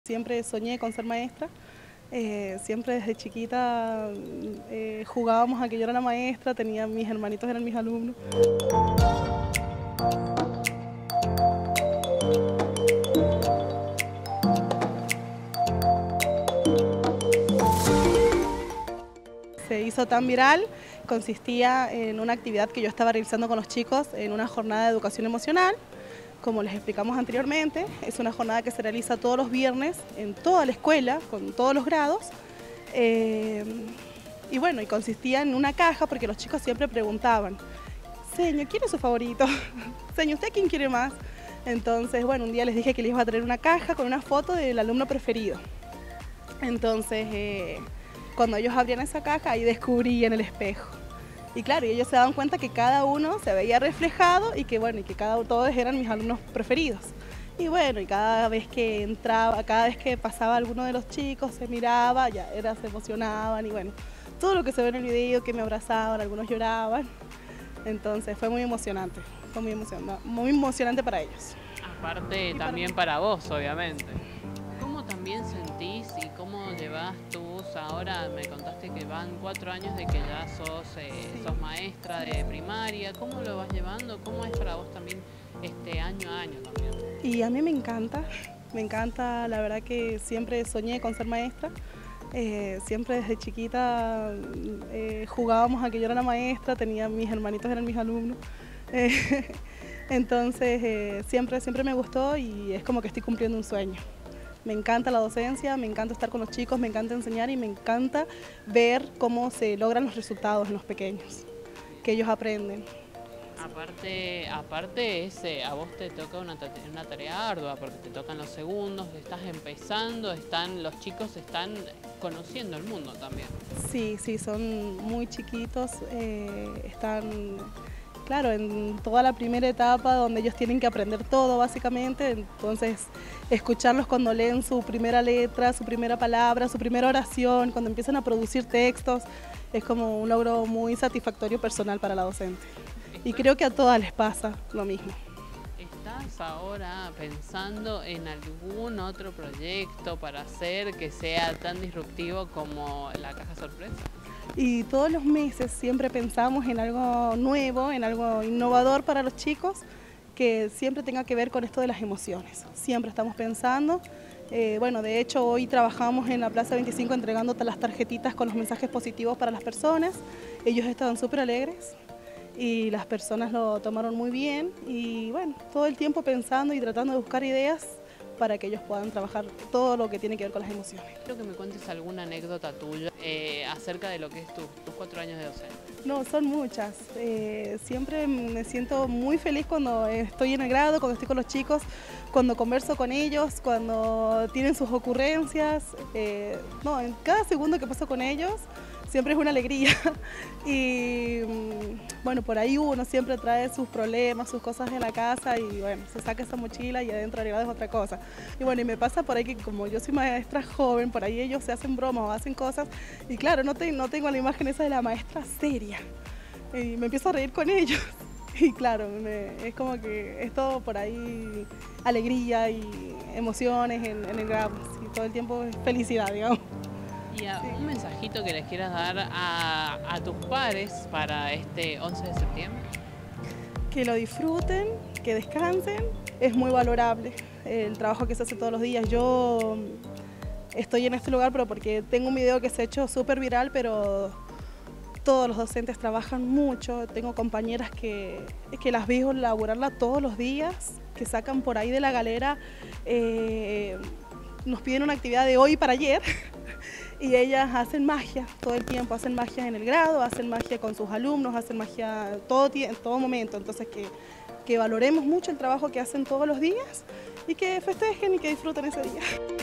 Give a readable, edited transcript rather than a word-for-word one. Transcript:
Siempre soñé con ser maestra, siempre desde chiquita jugábamos a que yo era la maestra, tenía mis hermanitos, eran mis alumnos. Se hizo tan viral, consistía en una actividad que yo estaba realizando con los chicos en una jornada de educación emocional. Como les explicamos anteriormente, es una jornada que se realiza todos los viernes en toda la escuela, con todos los grados. Y bueno, y consistía en una caja porque los chicos siempre preguntaban, señor, ¿quién es su favorito? Señor, ¿usted quién quiere más? Entonces, bueno, un día les dije que les iba a traer una caja con una foto del alumno preferido. Entonces, cuando ellos abrían esa caja, ahí descubrían el espejo. Y claro, ellos se daban cuenta que cada uno se veía reflejado y que bueno, y que todos eran mis alumnos preferidos. Y bueno, y cada vez que entraba, cada vez que pasaba alguno de los chicos, se miraba, se emocionaban y bueno, todo lo que se ve en el video, que me abrazaban, algunos lloraban. Entonces fue muy emocionante para ellos. Aparte también para vos, obviamente. ¿Cómo también sentís y cómo llevas tú? Ahora me contaste que van 4 años de que ya sos maestra de primaria. ¿Cómo lo vas llevando? ¿Cómo es para vos también año a año también? Y a mí me encanta, la verdad que siempre soñé con ser maestra. Siempre desde chiquita jugábamos a que yo era la maestra, tenía mis hermanitos, eran mis alumnos. Entonces siempre me gustó y es como que estoy cumpliendo un sueño. Me encanta la docencia, me encanta estar con los chicos, me encanta enseñar y me encanta ver cómo se logran los resultados en los pequeños, que ellos aprenden. Aparte a vos te toca una tarea ardua, porque te tocan los segundos, estás empezando, los chicos están conociendo el mundo también. Sí, son muy chiquitos, están, claro, en toda la primera etapa donde ellos tienen que aprender todo básicamente, entonces escucharlos cuando leen su primera letra, su primera palabra, su primera oración, cuando empiezan a producir textos, es como un logro muy satisfactorio personal para la docente. Y creo que a todas les pasa lo mismo. ¿Estás ahora pensando en algún otro proyecto para hacer que sea tan disruptivo como la caja sorpresa? Y todos los meses siempre pensamos en algo nuevo, en algo innovador para los chicos, que siempre tenga que ver con esto de las emociones. Siempre estamos pensando. Bueno, de hecho hoy trabajamos en la Plaza 25 entregando las tarjetitas con los mensajes positivos para las personas. Ellos estaban súper alegres y las personas lo tomaron muy bien y bueno, todo el tiempo pensando y tratando de buscar ideas para que ellos puedan trabajar todo lo que tiene que ver con las emociones. Quiero que me cuentes alguna anécdota tuya acerca de lo que es tus 4 años de docencia. No, son muchas. Siempre me siento muy feliz cuando estoy en el grado, cuando estoy con los chicos, cuando converso con ellos, cuando tienen sus ocurrencias. En cada segundo que paso con ellos siempre es una alegría. Y bueno, por ahí uno siempre trae sus problemas, sus cosas de la casa y bueno, se saca esa mochila y adentro arriba es otra cosa. Y bueno, y me pasa por ahí que como yo soy maestra joven, por ahí ellos se hacen bromas o hacen cosas y claro, no tengo la imagen esa de la maestra seria. Y me empiezo a reír con ellos. Y claro, es como que es todo por ahí alegría y emociones en el grado. Y todo el tiempo es felicidad, digamos. Y un mensajito que les quieras dar a tus pares para este 11 de septiembre. Que lo disfruten, que descansen, es muy valorable el trabajo que se hace todos los días. Yo estoy en este lugar pero porque tengo un video que se ha hecho súper viral, pero todos los docentes trabajan mucho. Tengo compañeras que las veo laburarla todos los días, que sacan por ahí de la galera, nos piden una actividad de hoy para ayer. Y ellas hacen magia todo el tiempo, hacen magia en el grado, hacen magia con sus alumnos, hacen magia en todo momento. Entonces que valoremos mucho el trabajo que hacen todos los días y que festejen y que disfruten ese día.